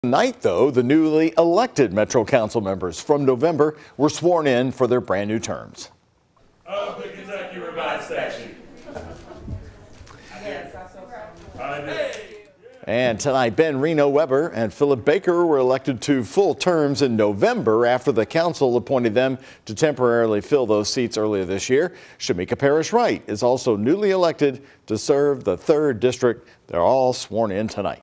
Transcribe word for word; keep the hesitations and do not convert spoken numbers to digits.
Tonight, though, the newly elected Metro Council members from November were sworn in for their brand new terms. Of the Kentucky Revised Statute. Yes, I so proud. And tonight, Ben Reno-Weber and Philip Baker were elected to full terms in November after the council appointed them to temporarily fill those seats earlier this year. Shameka Parrish-Wright is also newly elected to serve the third district. They're all sworn in tonight.